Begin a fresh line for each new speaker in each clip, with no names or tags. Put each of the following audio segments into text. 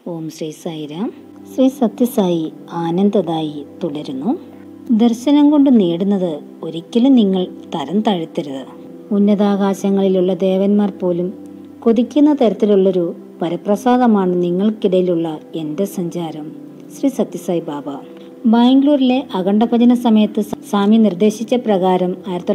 ഓം ശ്രീ സായിരാം. ശ്രീ സത്യസായി ആനന്ദദായി തുടരുന്നു. ദർശനം കൊണ്ട് നേടുന്നത് ഒരിക്കലും നിങ്ങൾ തരം താഴ്ത്തരുത്. ഉന്നതാകാശങ്ങളിലുള്ള ദേവന്മാർ പോലും കൊതിക്കുന്ന തരത്തിലുള്ളൊരു വരപ്രസാദമാണ് നിങ്ങൾക്കിടയിലുള്ള എൻ്റെ സഞ്ചാരം. ശ്രീ സത്യസായി ബാബ. ബാംഗ്ലൂരിലെ അഖണ്ഡ ഭജന സമയത്ത് സ്വാമി നിർദ്ദേശിച്ച പ്രകാരം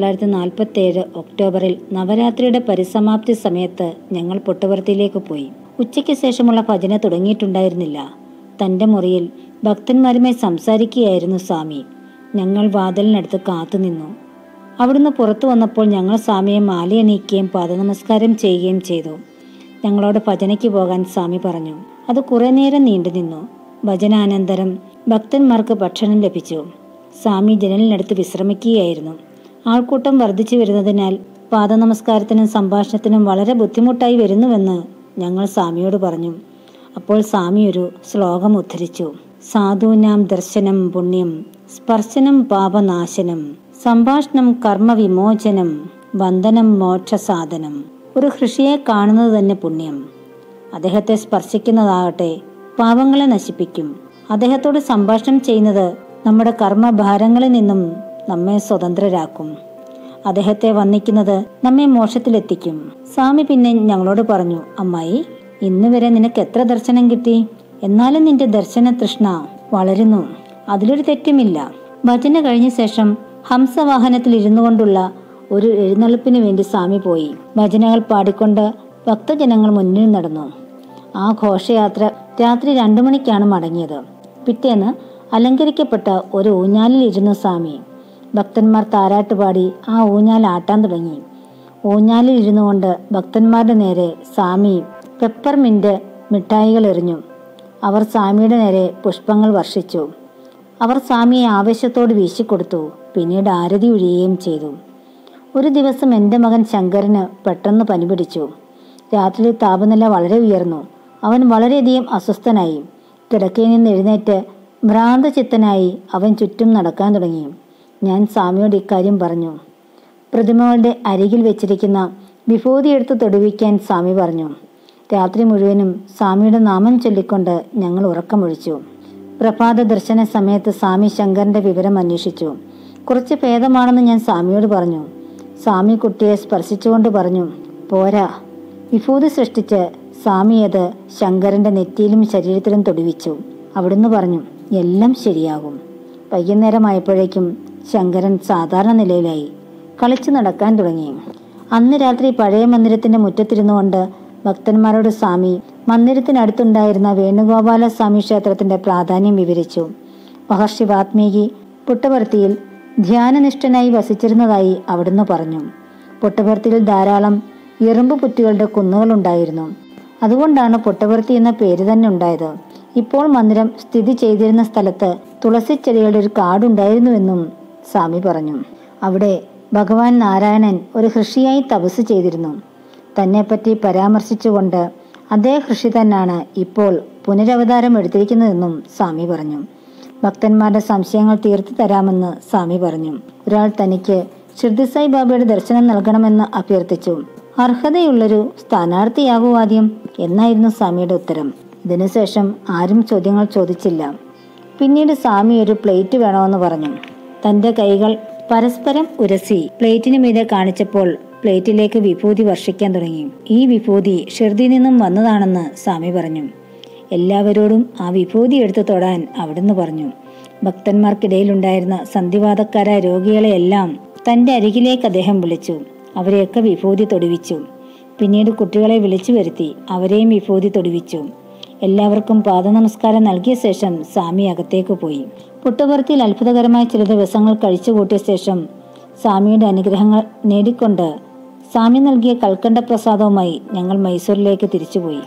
1947 ഒക്ടോബറിൽ നവരാത്രിയുടെ പരിസമാപ്തി സമയത്ത് ഞങ്ങൾ പുട്ടപർത്തിയിലേക്ക് പോയി. ഉച്ചയ്ക്ക് ശേഷമുള്ള ഭജന തുടങ്ങിയിട്ടുണ്ടായിരുന്നില്ല. തൻ്റെ മുറിയിൽ ഭക്തന്മാരുമായി സംസാരിക്കുകയായിരുന്നു സ്വാമി. ഞങ്ങൾ വാതിലിനടുത്ത് കാത്തുനിന്നു. അവിടുന്ന് പുറത്തു വന്നപ്പോൾ ഞങ്ങൾ സ്വാമിയെ മാലയണിയിക്കുകയും പാദനമസ്കാരം ചെയ്യുകയും ചെയ്തു. ഞങ്ങളോട് ഭജനയ്ക്ക് പോകാൻ സ്വാമി പറഞ്ഞു. അത് കുറെ നേരം നീണ്ടു നിന്നു. ഭജനാനന്തരം ഭക്തന്മാർക്ക് ഭക്ഷണം ലഭിച്ചു. സ്വാമി ജനലിനടുത്ത് വിശ്രമിക്കുകയായിരുന്നു. ആൾക്കൂട്ടം വർദ്ധിച്ചു വരുന്നതിനാൽ പാദനമസ്കാരത്തിനും സംഭാഷണത്തിനും വളരെ ബുദ്ധിമുട്ടായി വരുന്നുവെന്ന് ഞങ്ങൾ സ്വാമിയോട് പറഞ്ഞു. അപ്പോൾ സ്വാമി ഒരു ശ്ലോകം ഉദ്ധരിച്ചു. സാധൂനാം ദർശനം പുണ്യം, സ്പർശനം പാപനാശനം, സംഭാഷണം കർമ്മവിമോചനം, വന്ദനം മോക്ഷസാധനം. ഒരു ഋഷിയെ കാണുന്നത് തന്നെ പുണ്യം. അദ്ദേഹത്തെ സ്പർശിക്കുന്നതാകട്ടെ പാപങ്ങളെ നശിപ്പിക്കും. അദ്ദേഹത്തോട് സംഭാഷണം ചെയ്യുന്നത് നമ്മുടെ കർമ്മഭാരങ്ങളിൽ നിന്നും നമ്മെ സ്വതന്ത്രരാക്കും. അദ്ദേഹത്തെ വന്ദിക്കുന്നത് നമ്മെ മോക്ഷത്തിലെത്തിക്കും. സ്വാമി പിന്നെ ഞങ്ങളോട് പറഞ്ഞു, അമ്മായി, ഇന്ന് വരെ നിനക്ക് എത്ര ദർശനം കിട്ടി? എന്നാലും നിന്റെ ദർശന തൃഷ്ണ വളരുന്നു. അതിലൊരു തെറ്റുമില്ല. ഭജന കഴിഞ്ഞ ശേഷം ഹംസവാഹനത്തിൽ ഇരുന്നു കൊണ്ടുള്ള ഒരു എഴുന്നള്ളിപ്പിന് വേണ്ടി സ്വാമി പോയി. ഭജനകൾ പാടിക്കൊണ്ട് ഭക്തജനങ്ങൾ മുന്നിൽ നടന്നു. ആ ഘോഷയാത്ര രാത്രി 2 മണിക്കാണ് മടങ്ങിയത്. പിറ്റേന്ന് അലങ്കരിക്കപ്പെട്ട ഒരു ഊഞ്ഞാലിൽ ഇരുന്നു സ്വാമി. ഭക്തന്മാർ താരാട്ടുപാടി ആ ഊഞ്ഞാൽ ആട്ടാൻ തുടങ്ങി. ഊഞ്ഞാലിൽ ഇരുന്നു കൊണ്ട് ഭക്തന്മാരുടെ നേരെ സ്വാമി പെപ്പർമിന്റ് മിഠായികൾ എറിഞ്ഞു. അവർ സ്വാമിയുടെ നേരെ പുഷ്പങ്ങൾ വർഷിച്ചു. അവർ സ്വാമിയെ ആവേശത്തോട് വീശിക്കൊടുത്തു. പിന്നീട് ആരതി ഒഴിയുകയും ചെയ്തു. ഒരു ദിവസം എൻ്റെ മകൻ ശങ്കരന് പെട്ടെന്ന് പനി പിടിച്ചു. രാത്രി താപനില വളരെ ഉയർന്നു. അവൻ വളരെയധികം അസ്വസ്ഥനായി. കിടക്കയിൽ നിന്ന് എഴുന്നേറ്റ് ഭ്രാന്തചിത്തനായി അവൻ ചുറ്റും നടക്കാൻ തുടങ്ങി. ഞാൻ സ്വാമിയോട് ഇക്കാര്യം പറഞ്ഞു. പ്രതിമകളുടെ അരികിൽ വെച്ചിരിക്കുന്ന വിഭൂതി എടുത്ത് തൊടുവിക്കാൻ സ്വാമി പറഞ്ഞു. രാത്രി മുഴുവനും സ്വാമിയുടെ നാമം ചൊല്ലിക്കൊണ്ട് ഞങ്ങൾ ഉറക്കമൊഴിച്ചു. പ്രഭാത ദർശന സമയത്ത് സ്വാമി ശങ്കരന്റെ വിവരം അന്വേഷിച്ചു. കുറച്ച് ഭേദമാണെന്ന് ഞാൻ സ്വാമിയോട് പറഞ്ഞു. സ്വാമി കുട്ടിയെ സ്പർശിച്ചുകൊണ്ട് പറഞ്ഞു, പോരാ. വിഭൂതി സൃഷ്ടിച്ച് സ്വാമി അത് ശങ്കരന്റെ നെറ്റിയിലും ശരീരത്തിലും തൊടുവിച്ചു. അവിടുന്ന് പറഞ്ഞു, എല്ലാം ശരിയാകും. വൈകുന്നേരമായപ്പോഴേക്കും ശങ്കരൻ സാധാരണ നിലയിലായി. കളിച്ചു നടക്കാൻ തുടങ്ങി. അന്ന് രാത്രി പഴയ മന്ദിരത്തിന്റെ മുറ്റത്തിരുന്നു കൊണ്ട് ഭക്തന്മാരോട് സ്വാമി മന്ദിരത്തിനടുത്തുണ്ടായിരുന്ന വേണുഗോപാല സ്വാമി ക്ഷേത്രത്തിന്റെ പ്രാധാന്യം വിവരിച്ചു. മഹർഷി വാത്മീകി പുട്ടപർത്തിയിൽ ധ്യാനനിഷ്ഠനായി വസിച്ചിരുന്നതായി അവിടുന്ന് പറഞ്ഞു. പുട്ടപർത്തിയിൽ ധാരാളം എറുമ്പ് പുറ്റുകളുടെ കുന്നുകളുണ്ടായിരുന്നു. അതുകൊണ്ടാണ് പുട്ടപർത്തി എന്ന പേര് തന്നെ ഉണ്ടായത്. ഇപ്പോൾ മന്ദിരം സ്ഥിതി ചെയ്തിരുന്ന സ്ഥലത്ത് തുളസിച്ചെടികളുടെ ഒരു കാടുണ്ടായിരുന്നുവെന്നും സ്വാമി പറഞ്ഞു. അവിടെ ഭഗവാൻ നാരായണൻ ഒരു ഋഷിയായി തപസ് ചെയ്തിരുന്നു. തന്നെപ്പറ്റി പരാമർശിച്ചുകൊണ്ട് അതേ ഋഷി തന്നെയാണ് ഇപ്പോൾ പുനരവതാരം എടുത്തിരിക്കുന്നതെന്നും സ്വാമി പറഞ്ഞു. ഭക്തന്മാരുടെ സംശയങ്ങൾ തീർത്തു തരാമെന്ന് സ്വാമി പറഞ്ഞു. ഒരാൾ തനിക്ക് ഷിർദി ബാബയുടെ ദർശനം നൽകണമെന്ന് അഭ്യർത്ഥിച്ചു. അർഹതയുള്ളൊരു സ്ഥാനാർത്ഥിയാകൂ ആദ്യം എന്നായിരുന്നു സ്വാമിയുടെ ഉത്തരം. ഇതിനുശേഷം ആരും ചോദ്യങ്ങൾ ചോദിച്ചില്ല. പിന്നീട് സ്വാമി ഒരു പ്ലേറ്റ് വേണമെന്ന് പറഞ്ഞു. തന്റെ കൈകൾ പരസ്പരം ഉരസി പ്ലേറ്റിന് മീതെ കാണിച്ചപ്പോൾ പ്ലേറ്റിലേക്ക് വിഭൂതി വർഷിക്കാൻ തുടങ്ങി. ഈ വിഭൂതി ഷിർദിയിൽ നിന്നും വന്നതാണെന്ന് സ്വാമി പറഞ്ഞു. എല്ലാവരോടും ആ വിഭൂതി എടുത്തു തൊടാൻ അവിടുന്ന് പറഞ്ഞു. ഭക്തന്മാർക്കിടയിലുണ്ടായിരുന്ന സന്ധിവാതക്കാരായ രോഗികളെയെല്ലാം തന്റെ അരികിലേക്ക് അദ്ദേഹം വിളിച്ചു. അവരെയൊക്കെ വിഭൂതി തൊടുവിച്ചു. പിന്നീട് കുട്ടികളെ വിളിച്ചു വരുത്തി അവരെയും വിഭൂതി തൊടുവിച്ചു. എല്ലാവർക്കും പാദനമസ്കാരം നൽകിയ ശേഷം സ്വാമി അകത്തേക്ക് പോയി. പുട്ടപർത്തിയിൽ അത്ഭുതകരമായ ചില ദിവസങ്ങൾ കഴിച്ചുകൂട്ടിയ ശേഷം സ്വാമിയുടെ അനുഗ്രഹങ്ങൾ നേടിക്കൊണ്ട് സ്വാമി നൽകിയ കൽക്കണ്ട പ്രസാദവുമായി ഞങ്ങൾ മൈസൂരിലേക്ക് തിരിച്ചുപോയി.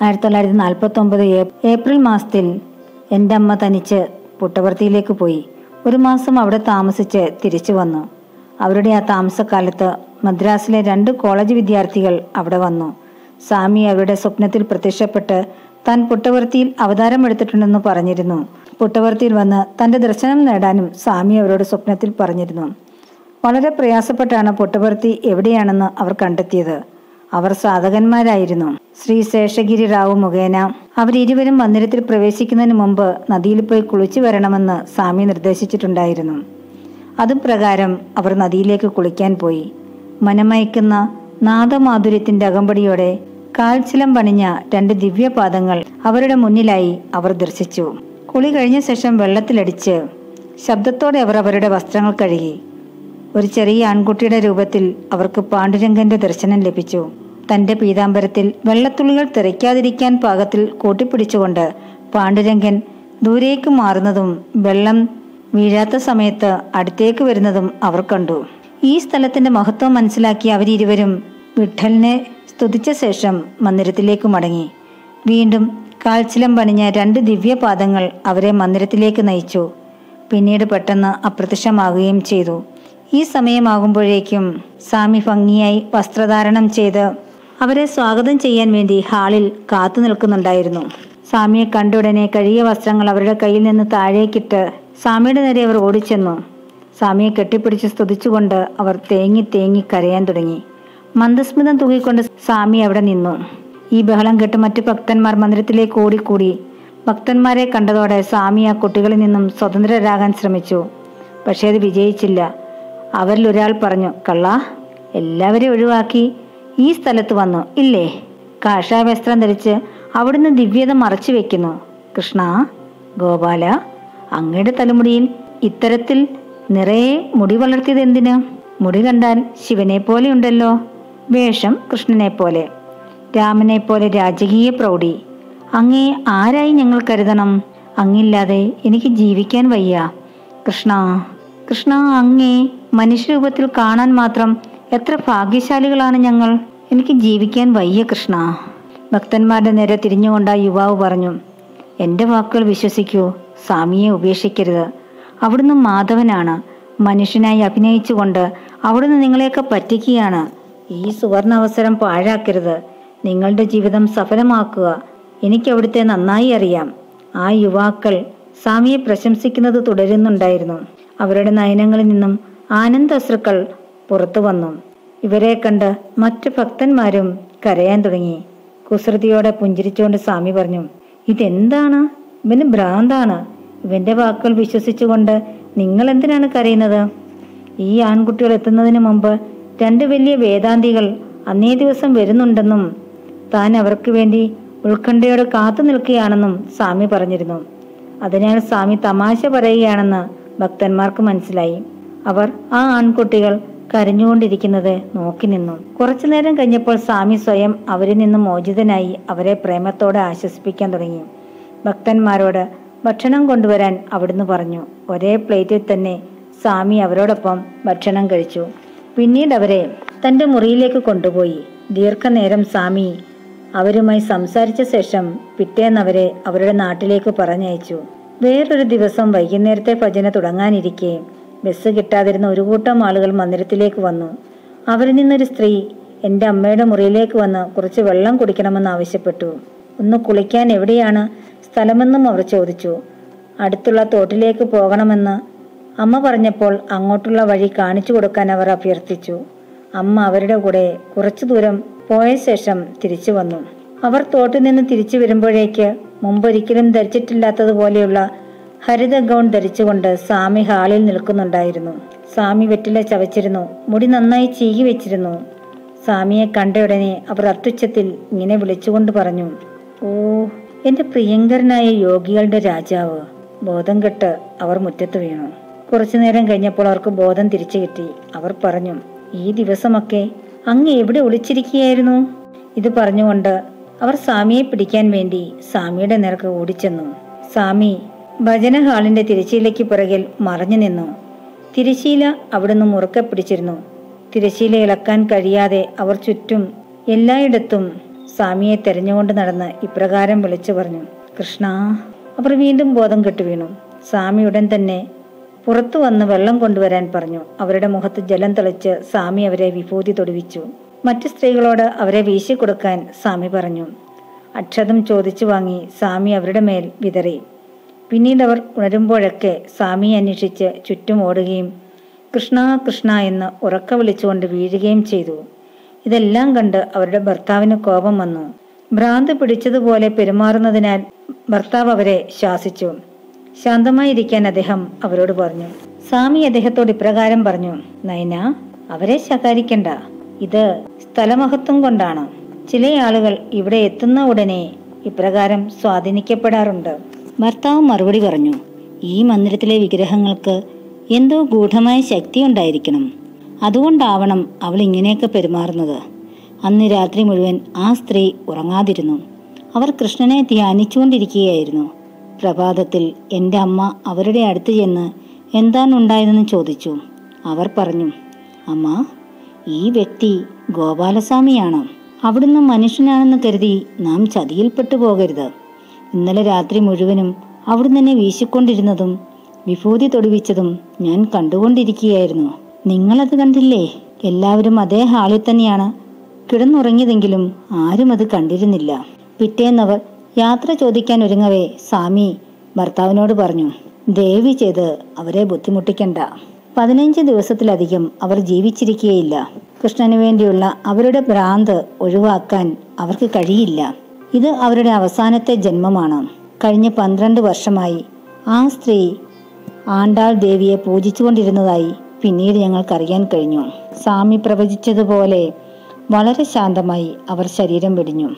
1949 ഏപ്രിൽ മാസത്തിൽ എൻ്റെ അമ്മ തനിച്ച് പുട്ടപർത്തിയിലേക്ക് പോയി. 1 മാസം അവിടെ താമസിച്ച് തിരിച്ചു വന്നു. അവരുടെ ആ താമസക്കാലത്ത് മദ്രാസിലെ 2 കോളേജ് വിദ്യാർത്ഥികൾ അവിടെ വന്നു. സ്വാമി അവരുടെ സ്വപ്നത്തിൽ പ്രത്യക്ഷപ്പെട്ട് താൻ പുട്ടപർത്തിയിൽ അവതാരം എടുത്തിട്ടുണ്ടെന്ന് പറഞ്ഞിരുന്നു. പുട്ടപർത്തിയിൽ വന്ന് തന്റെ ദർശനം നേടാനും സ്വാമി അവരോട് സ്വപ്നത്തിൽ പറഞ്ഞിരുന്നു. വളരെ പ്രയാസപ്പെട്ടാണ് പുട്ടപർത്തി എവിടെയാണെന്ന് അവർ കണ്ടെത്തിയത്. അവർ സാധകന്മാരായിരുന്നു. ശ്രീ ശേഷഗിരി റാവു മുഖേന അവരിരുവരും മന്ദിരത്തിൽ പ്രവേശിക്കുന്നതിന് മുമ്പ് നദിയിൽ പോയി കുളിച്ചു വരണമെന്ന് സ്വാമി നിർദ്ദേശിച്ചിട്ടുണ്ടായിരുന്നു. അതുപ്രകാരം അവർ നദിയിലേക്ക് കുളിക്കാൻ പോയി. മനമയക്കുന്ന നാദമാധുര്യത്തിന്റെ അകമ്പടിയോടെ കാൽച്ചിലം പണിഞ്ഞ 2 ദിവ്യപാദങ്ങൾ അവരുടെ മുന്നിലായി അവർ ദർശിച്ചു. കുളി കഴിഞ്ഞ ശേഷം വെള്ളത്തിലടിച്ച് ശബ്ദത്തോടെ അവർ അവരുടെ വസ്ത്രങ്ങൾ കഴുകി. ഒരു ചെറിയ ആൺകുട്ടിയുടെ രൂപത്തിൽ അവർക്ക് പാണ്ഡുരംഗന്റെ ദർശനം ലഭിച്ചു. തന്റെ പീതാംബരത്തിൽ വെള്ളത്തുള്ളികൾ തെറിക്കാതിരിക്കാൻ പാകത്തിൽ കൂട്ടിപ്പിടിച്ചുകൊണ്ട് പാണ്ഡുരംഗൻ ദൂരേക്ക് മാറുന്നതും വെള്ളം വീഴാത്ത സമയത്ത് അടുത്തേക്ക് വരുന്നതും അവർ കണ്ടു. ഈ സ്ഥലത്തിന്റെ മഹത്വം മനസ്സിലാക്കി അവരിരുവരും വിഠ്ഠലിനെ സ്തുതിച്ച ശേഷം മന്ദിരത്തിലേക്ക് മടങ്ങി. വീണ്ടും കാൽച്ചിലം പണിഞ്ഞ 2 ദിവ്യപാദങ്ങൾ അവരെ മന്ദിരത്തിലേക്ക് നയിച്ചു. പിന്നീട് പെട്ടെന്ന് അപ്രത്യക്ഷമാകുകയും ചെയ്തു. ഈ സമയമാകുമ്പോഴേക്കും സ്വാമി ഭംഗിയായി വസ്ത്രധാരണം ചെയ്ത് അവരെ സ്വാഗതം ചെയ്യാൻ വേണ്ടി ഹാളിൽ കാത്തു നിൽക്കുന്നുണ്ടായിരുന്നു. സ്വാമിയെ കണ്ടുടനെ കഴുകിയ വസ്ത്രങ്ങൾ അവരുടെ കയ്യിൽ നിന്ന് താഴേക്കിട്ട് സ്വാമിയുടെ നേരെ അവർ ഓടിച്ചെന്നു. സ്വാമിയെ കെട്ടിപ്പിടിച്ച് സ്തുതിച്ചുകൊണ്ട് അവർ തേങ്ങി തേങ്ങി കരയാൻ തുടങ്ങി. മന്ദസ്മിതം തൂങ്ങിക്കൊണ്ട് സ്വാമി അവിടെ നിന്നു. ഈ ബഹളം കേട്ട് മറ്റു ഭക്തന്മാർ മന്ദിരത്തിലേക്ക് ഓടിക്കൂടി. ഭക്തന്മാരെ കണ്ടതോടെ സ്വാമി ആ കുട്ടികളിൽ നിന്നും സ്വതന്ത്രരാകാൻ ശ്രമിച്ചു. പക്ഷേ അത് വിജയിച്ചില്ല. അവരിൽ ഒരാൾ പറഞ്ഞു, കള്ള, എല്ലാവരെയും ഒഴിവാക്കി ഈ സ്ഥലത്ത് വന്നു ഇല്ലേ? കാഷായ വസ്ത്രം ധരിച്ച് അവിടുന്ന് ദിവ്യത മറച്ചു വെക്കുന്നു. കൃഷ്ണ, ഗോപാല, അങ്ങയുടെ തലമുടിയിൽ ഇത്തരത്തിൽ നിറയെ മുടി വളർത്തിയത് എന്തിന്? മുടി കണ്ടാൽ ശിവനെ പോലെ ഉണ്ടല്ലോ. വേഷം കൃഷ്ണനെ പോലെ, രാമനെ പോലെ രാജകീയ പ്രൗഢി. അങ്ങേ ആരായി ഞങ്ങൾ കരുതണം? അങ്ങില്ലാതെ എനിക്ക് ജീവിക്കാൻ വയ്യ. കൃഷ്ണ, കൃഷ്ണ, അങ്ങേ മനുഷ്യരൂപത്തിൽ കാണാൻ മാത്രം എത്ര ഭാഗ്യശാലികളാണ് ഞങ്ങൾ. എനിക്ക് ജീവിക്കാൻ വയ്യ കൃഷ്ണ. ഭക്തന്മാരുടെ നേരെ തിരിഞ്ഞുകൊണ്ട് ആ യുവാവ് പറഞ്ഞു, എൻ്റെ വാക്കുകൾ വിശ്വസിക്കൂ. സ്വാമിയെ ഉപേക്ഷിക്കരുത്. അവിടുന്ന് മാധവനാണ്. മനുഷ്യനായി അഭിനയിച്ചുകൊണ്ട് അവിടുന്ന് നിങ്ങളെയൊക്കെ പറ്റിക്കുകയാണ്. ഈ സുവർണ അവസരം പാഴാക്കരുത്. നിങ്ങളുടെ ജീവിതം സഫലമാക്കുക. എനിക്ക് അവിടുത്തെ നന്നായി അറിയാം. ആ യുവാക്കൾ സ്വാമിയെ പ്രശംസിക്കുന്നത് തുടരുന്നുണ്ടായിരുന്നു. അവരുടെ നയനങ്ങളിൽ നിന്നും ആനന്ദാശ്രുക്കൾ പുറത്തു വന്നു. ഇവരെ കണ്ട് മറ്റു ഭക്തന്മാരും കരയാൻ തുടങ്ങി. കുസൃതിയോടെ പുഞ്ചിരിച്ചുകൊണ്ട് സ്വാമി പറഞ്ഞു, ഇതെന്താണ്? ഇവന് ഭ്രാന്താണ്. ഇവന്റെ വാക്കുകൾ വിശ്വസിച്ചുകൊണ്ട് നിങ്ങൾ എന്തിനാണ് കരയുന്നത്? ഈ ആൺകുട്ടികൾ എത്തുന്നതിന് മുമ്പ് 2 വലിയ വേദാന്തികൾ അന്നേ ദിവസം വരുന്നുണ്ടെന്നും താൻ അവർക്ക് വേണ്ടി ഉത്കണ്ഠയോടെ കാത്തു നിൽക്കുകയാണെന്നും സ്വാമി പറഞ്ഞിരുന്നു. അതിനാൽ സ്വാമി തമാശ പറയുകയാണെന്ന് ഭക്തന്മാർക്ക് മനസ്സിലായി. അവർ ആ ആൺകുട്ടികൾ കരഞ്ഞുകൊണ്ടിരിക്കുന്നത് നോക്കി നിന്നു. കുറച്ചു നേരം കഴിഞ്ഞപ്പോൾ സ്വാമി സ്വയം അവരിൽ നിന്നും മോചിതനായി അവരെ പ്രേമത്തോടെ ആശ്വസിപ്പിക്കാൻ തുടങ്ങി. ഭക്തന്മാരോട് ഭക്ഷണം കൊണ്ടുവരാൻ അവിടുന്ന് പറഞ്ഞു. ഒരേ പ്ലേറ്റിൽ തന്നെ സ്വാമി അവരോടൊപ്പം ഭക്ഷണം കഴിച്ചു. പിന്നീട് അവരെ തന്റെ മുറിയിലേക്ക് കൊണ്ടുപോയി. ദീർഘനേരം സ്വാമി അവരുമായി സംസാരിച്ച ശേഷം പിറ്റേന്ന് അവരെ അവരുടെ നാട്ടിലേക്ക് പറഞ്ഞയച്ചു. വേറൊരു ദിവസം വൈകുന്നേരത്തെ ഭജന തുടങ്ങാനിരിക്കെ ബസ് കിട്ടാതിരുന്ന ഒരു കൂട്ടം ആളുകൾ മന്ദിരത്തിലേക്ക് വന്നു. അവരിൽ നിന്നൊരു സ്ത്രീ എൻ്റെ അമ്മയുടെ മുറിയിലേക്ക് വന്ന് കുറച്ച് വെള്ളം കുടിക്കണമെന്ന് ആവശ്യപ്പെട്ടു. ഒന്ന് കുളിക്കാൻ എവിടെയാണ് സ്ഥലമെന്നും അവർ ചോദിച്ചു. അടുത്തുള്ള തോട്ടിലേക്ക് പോകണമെന്ന് അമ്മ പറഞ്ഞപ്പോൾ അങ്ങോട്ടുള്ള വഴി കാണിച്ചു കൊടുക്കാൻ അവർ അഭ്യർത്ഥിച്ചു. അമ്മ അവരുടെ കൂടെ കുറച്ചു ദൂരം പോയ ശേഷം തിരിച്ചു വന്നു. അവർ തോട്ടിൽ നിന്ന് തിരിച്ചു വരുമ്പോഴേക്ക് മുമ്പൊരിക്കലും ധരിച്ചിട്ടില്ലാത്തതുപോലെയുള്ള ഹരിത ഗൗൺ ധരിച്ചുകൊണ്ട് സ്വാമി ഹാളിൽ നിൽക്കുന്നുണ്ടായിരുന്നു. സ്വാമി വെറ്റില ചവച്ചിരുന്നു. മുടി നന്നായി ചീകി വെച്ചിരുന്നു. സ്വാമിയെ കണ്ടയുടനെ അവർ അത്യുച്ചത്തിൽ ഇങ്ങനെ വിളിച്ചുകൊണ്ട് പറഞ്ഞു, ഓ എന്റെ പ്രിയങ്കരനായ യോഗികളുടെ രാജാവ്. ബോധം കെട്ട് അവർ മുറ്റത്ത് വീണു. കുറച്ചു നേരം കഴിഞ്ഞപ്പോൾ അവർക്ക് ബോധം തിരിച്ചു കിട്ടി. അവർ പറഞ്ഞു, ഈ ദിവസമൊക്കെ അങ്ങ് എവിടെ ഒളിച്ചിരിക്കുകയായിരുന്നു? ഇത് പറഞ്ഞുകൊണ്ട് അവർ സ്വാമിയെ പിടിക്കാൻ വേണ്ടി സ്വാമിയുടെ നേർക്ക് ഓടിച്ചെന്നു. സ്വാമി ഭജന ഹാളിന്റെ തിരശ്ശീലയ്ക്ക് പിറകിൽ മറഞ്ഞു നിന്നു. തിരശ്ശീല അവിടുന്ന് മുറുക്കെ പിടിച്ചിരുന്നു. തിരശ്ശീല ഇളക്കാൻ കഴിയാതെ അവർ ചുറ്റും എല്ലായിടത്തും സ്വാമിയെ തെരഞ്ഞുകൊണ്ട് നടന്ന് ഇപ്രകാരം വിളിച്ചു പറഞ്ഞു, കൃഷ്ണ. അവർ വീണ്ടും ബോധം കെട്ടു വീണു. സ്വാമി ഉടൻ തന്നെ പുറത്തു വന്ന് വെള്ളം കൊണ്ടുവരാൻ പറഞ്ഞു. അവരുടെ മുഖത്ത് ജലം തെളിച്ച് സ്വാമി അവരെ വിഭൂതി തൊടുവിച്ചു. മറ്റു സ്ത്രീകളോട് അവരെ വീശിക്കൊടുക്കാൻ സ്വാമി പറഞ്ഞു. അക്ഷതം ചോദിച്ചു വാങ്ങി സ്വാമി അവരുടെ മേൽ വിതറി. പിന്നീട് അവർ ഉണരുമ്പോഴൊക്കെ സ്വാമിയെ അന്വേഷിച്ച് ചുറ്റും ഓടുകയും കൃഷ്ണ കൃഷ്ണ എന്ന് ഉറക്ക വിളിച്ചുകൊണ്ട് വീഴുകയും ചെയ്തു. ഇതെല്ലാം കണ്ട് അവരുടെ ഭർത്താവിന് കോപം വന്നു. ഭ്രാന്ത് പിടിച്ചതുപോലെ പെരുമാറുന്നതിനാൽ ഭർത്താവ് അവരെ ശാസിച്ചു. ശാന്തമായിരിക്കാൻ അദ്ദേഹം അവരോട് പറഞ്ഞു. സ്വാമി അദ്ദേഹത്തോട് ഇപ്രകാരം പറഞ്ഞു: നയന, അവരെ ശകാരിക്കണ്ട. ഇത് സ്ഥലമഹത്വം കൊണ്ടാണ്. ചില ആളുകൾ ഇവിടെ എത്തുന്ന ഉടനെ ഇപ്രകാരം സ്വാധീനിക്കപ്പെടാറുണ്ട്. ഭർത്താവ് മറുപടി പറഞ്ഞു: ഈ മന്ദിരത്തിലെ വിഗ്രഹങ്ങൾക്ക് എന്തോ ഗൂഢമായ ശക്തി ഉണ്ടായിരിക്കണം. അതുകൊണ്ടാവണം അവൾ ഇങ്ങനെയൊക്കെ പെരുമാറുന്നത്. അന്ന് രാത്രി മുഴുവൻ ആ സ്ത്രീ ഉറങ്ങാതിരുന്നു. അവർ കൃഷ്ണനെ ധ്യാനിച്ചുകൊണ്ടിരിക്കുകയായിരുന്നു. പ്രഭാതത്തിൽ എൻ്റെ അമ്മ അവരുടെ അടുത്ത് ചെന്ന് എന്താണുണ്ടായതെന്ന് ചോദിച്ചു. അവർ പറഞ്ഞു: അമ്മ, ഈ വ്യക്തി ഗോപാലസ്വാമിയാണ്. അവിടുന്ന് മനുഷ്യനാണെന്ന് കരുതി നാം ചതിയിൽപ്പെട്ടു പോകരുത്. ഇന്നലെ രാത്രി മുഴുവനും അവിടുന്ന് എന്നെ വീശിക്കൊണ്ടിരുന്നതും വിഭൂതി തൊടുവിച്ചതും ഞാൻ കണ്ടുകൊണ്ടിരിക്കുകയായിരുന്നു. നിങ്ങളത് കണ്ടില്ലേ? എല്ലാവരും അതേ ഹാളിൽ തന്നെയാണ് കിടന്നുറങ്ങിയതെങ്കിലും ആരും അത് കണ്ടിരുന്നില്ല. പിറ്റേന്നവർ യാത്ര ചോദിക്കാൻ ഒരുങ്ങവേ സ്വാമി ഭർത്താവിനോട് പറഞ്ഞു: ദയവ് ചെയ്ത് അവരെ ബുദ്ധിമുട്ടിക്കണ്ട. 15 ദിവസത്തിലധികം അവർ ജീവിച്ചിരിക്കുകയില്ല. കൃഷ്ണന് വേണ്ടിയുള്ള അവരുടെ ഭ്രാന്ത് ഒഴിവാക്കാൻ അവർക്ക് കഴിയില്ല. ഇത് അവരുടെ അവസാനത്തെ ജന്മമാണ്. കഴിഞ്ഞ 12 വർഷമായി ആ സ്ത്രീ ആണ്ടാൾ ദേവിയെ പൂജിച്ചുകൊണ്ടിരുന്നതായി പിന്നീട് ഞങ്ങൾക്കറിയാൻ കഴിഞ്ഞു. സ്വാമി പ്രവചിച്ചതുപോലെ വളരെ ശാന്തമായി അവർ ശരീരം വെടിഞ്ഞു.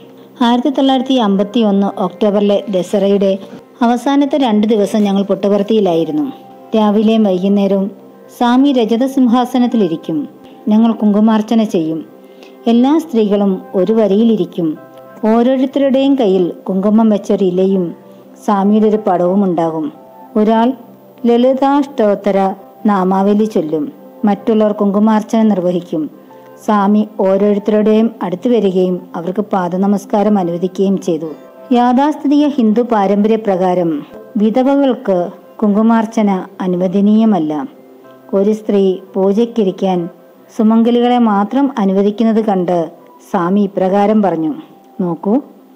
1951 ഒക്ടോബറിലെ ദസറയുടെ അവസാനത്തെ 2 ദിവസം ഞങ്ങൾ പുട്ടപർത്തിയിലായിരുന്നു. രാവിലെയും വൈകുന്നേരവും സ്വാമി രജത സിംഹാസനത്തിലിരിക്കും. ഞങ്ങൾ കുങ്കുമാർച്ചന ചെയ്യും. എല്ലാ സ്ത്രീകളും ഒരു വരിയിലിരിക്കും. ഓരോരുത്തരുടെയും കയ്യിൽ കുങ്കുമം വെച്ചൊരു ഇലയും സ്വാമിയുടെ ഒരു പടവും ഉണ്ടാകും. ഒരാൾ ലളിതാഷ്ടോത്തര നാമാവലി ചൊല്ലും. മറ്റുള്ളവർ കുങ്കുമാർച്ചന നിർവഹിക്കും. സ്വാമി ഓരോരുത്തരുടെയും അടുത്തു വരികയും അവർക്ക് പാദനമസ്കാരം അനുവദിക്കുകയും ചെയ്തു. യാഥാസ്ഥിതിക ഹിന്ദു പാരമ്പര്യപ്രകാരം വിധവകൾക്ക് കുങ്കുമാർച്ചന അനുവദനീയമല്ല. ഒരു സ്ത്രീ പൂജയ്ക്കിരിക്കാൻ സുമംഗലികളെ മാത്രം അനുവദിക്കുന്നത് കണ്ട് സ്വാമി ഇപ്രകാരം പറഞ്ഞു: നോക്കൂ,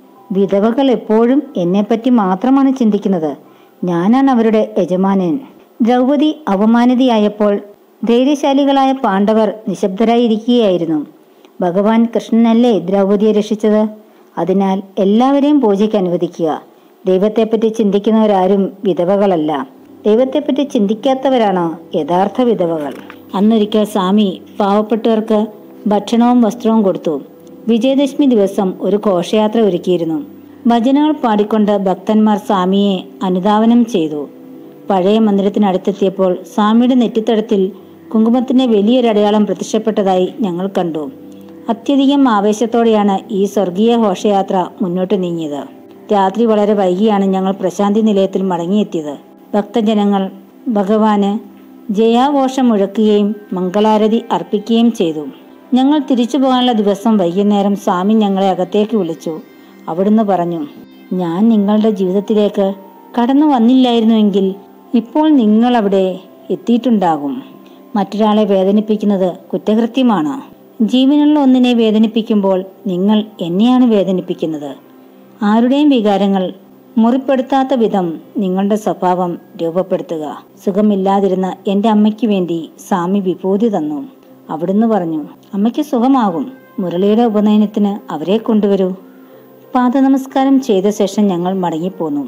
വിധവകൾ എപ്പോഴും എന്നെപ്പറ്റി മാത്രമാണ് ചിന്തിക്കുന്നത്. ഞാനാണ് അവരുടെ യജമാനൻ. ദ്രൗപദി അപമാനിതയായപ്പോൾ ധൈര്യശാലികളായ പാണ്ഡവർ നിശബ്ദരായിരിക്കുകയായിരുന്നു. ഭഗവാൻ കൃഷ്ണനല്ലേ ദ്രൗപദിയെ രക്ഷിച്ചത്? അതിനാൽ എല്ലാവരെയും പൂജയ്ക്ക് അനുവദിക്കുക. ദൈവത്തെപ്പറ്റി ചിന്തിക്കുന്നവരാരും വിധവകളല്ല. ദൈവത്തെപ്പറ്റി ചിന്തിക്കാത്തവരാണ് യഥാർത്ഥ വിധവകൾ. അന്നൊരിക്കൽ സ്വാമി പാവപ്പെട്ടവർക്ക് ഭക്ഷണവും വസ്ത്രവും കൊടുത്തു. വിജയദശമി ദിവസം ഒരു ഘോഷയാത്ര ഒരുക്കിയിരുന്നു. ഭജനകൾ പാടിക്കൊണ്ട് ഭക്തന്മാർ സ്വാമിയെ അനുധാവനം ചെയ്തു. പഴയ മന്ദിരത്തിനടുത്തെത്തിയപ്പോൾ സ്വാമിയുടെ നെറ്റിത്തടത്തിൽ കുങ്കുമത്തിന്റെ വലിയൊരടയാളം പ്രത്യക്ഷപ്പെട്ടതായി ഞങ്ങൾ കണ്ടു. അത്യധികം ആവേശത്തോടെയാണ് ഈ സ്വർഗീയ ഘോഷയാത്ര മുന്നോട്ട് നീങ്ങിയത്. രാത്രി വളരെ വൈകിയാണ് ഞങ്ങൾ പ്രശാന്തി നിലയത്തിൽ മടങ്ങിയെത്തിയത്. ഭക്തജനങ്ങൾ ഭഗവാന് ജയാഘോഷം മുഴക്കുകയും മംഗളാരതി അർപ്പിക്കുകയും ചെയ്തു. ഞങ്ങൾ തിരിച്ചു പോകാനുള്ള ദിവസം വൈകുന്നേരം സ്വാമി ഞങ്ങളെ അകത്തേക്ക് വിളിച്ചു. അവിടുന്ന് പറഞ്ഞു: ഞാൻ നിങ്ങളുടെ ജീവിതത്തിലേക്ക് കടന്നു വന്നില്ലായിരുന്നുവെങ്കിൽ ഇപ്പോൾ നിങ്ങൾ അവിടെ എത്തിയിട്ടുണ്ടാകും. മറ്റൊരാളെ വേദനിപ്പിക്കുന്നത് കുറ്റകൃത്യമാണ്. ജീവനുള്ള ഒന്നിനെ വേദനിപ്പിക്കുമ്പോൾ നിങ്ങൾ എന്നെയാണ് വേദനിപ്പിക്കുന്നത്. ആരുടെയും വികാരങ്ങൾ മുറിപ്പെടുത്താത്ത വിധം നിങ്ങളുടെ സ്വഭാവം രൂപപ്പെടുത്തുക. സുഖമില്ലാതിരുന്ന എൻ്റെ അമ്മയ്ക്ക് വേണ്ടി സ്വാമി വിഭൂതി തന്നു. അവിടുന്ന് പറഞ്ഞു: അമ്മയ്ക്ക് സുഖമാകും. മുരളിയുടെ ഉപനയനത്തിന് അവരെ കൊണ്ടുവരൂ. പാദനമസ്കാരം ചെയ്ത ശേഷം ഞങ്ങൾ മടങ്ങിപ്പോന്നു.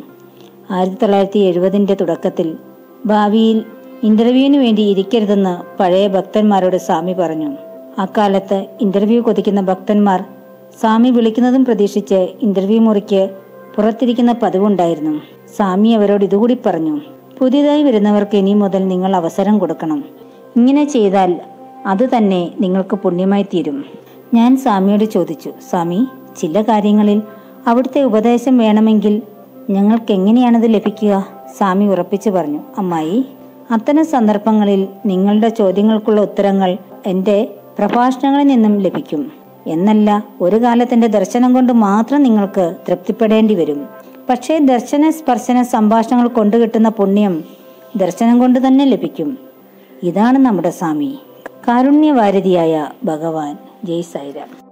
1970 തുടക്കത്തിൽ ഭാവിയിൽ ഇന്റർവ്യൂവിന് വേണ്ടി ഇരിക്കരുതെന്ന് പഴയ ഭക്തന്മാരോട് സ്വാമി പറഞ്ഞു. അക്കാലത്ത് ഇന്റർവ്യൂ കൊതിക്കുന്ന ഭക്തന്മാർ സ്വാമി വിളിക്കുന്നതും പ്രതീക്ഷിച്ച് ഇന്റർവ്യൂ മുറിക്ക് പുറത്തിരിക്കുന്ന പതിവുണ്ടായിരുന്നു. സ്വാമി അവരോട് ഇതുകൂടി പറഞ്ഞു: പുതിയതായി വരുന്നവർക്ക് ഇനി മുതൽ നിങ്ങൾ അവസരം കൊടുക്കണം. ഇങ്ങനെ ചെയ്താൽ അത് തന്നെ നിങ്ങൾക്ക് പുണ്യമായി തീരും. ഞാൻ സ്വാമിയോട് ചോദിച്ചു: സ്വാമി, ചില കാര്യങ്ങളിൽ അവിടുത്തെ ഉപദേശം വേണമെങ്കിൽ ഞങ്ങൾക്ക് എങ്ങനെയാണത് ലഭിക്കുക? സ്വാമി ഉറപ്പിച്ചു പറഞ്ഞു: അമ്മായി, അത്തരം സന്ദർഭങ്ങളിൽ നിങ്ങളുടെ ചോദ്യങ്ങൾക്കുള്ള ഉത്തരങ്ങൾ എൻ്റെ പ്രഭാഷണങ്ങളിൽ നിന്നും ലഭിക്കും. എന്നല്ല, ഒരു കാലത്തിന്റെ ദർശനം കൊണ്ട് മാത്രം നിങ്ങൾക്ക് തൃപ്തിപ്പെടേണ്ടി വരും. പക്ഷേ ദർശന സ്പർശന സംഭാഷണങ്ങൾ കൊണ്ട് കിട്ടുന്ന പുണ്യം ദർശനം കൊണ്ട് തന്നെ ലഭിക്കും. ഇതാണ് നമ്മുടെ സ്വാമി, കാരുണ്യവാരിധിയായ ഭഗവാൻ. ജയ് സായിരാം.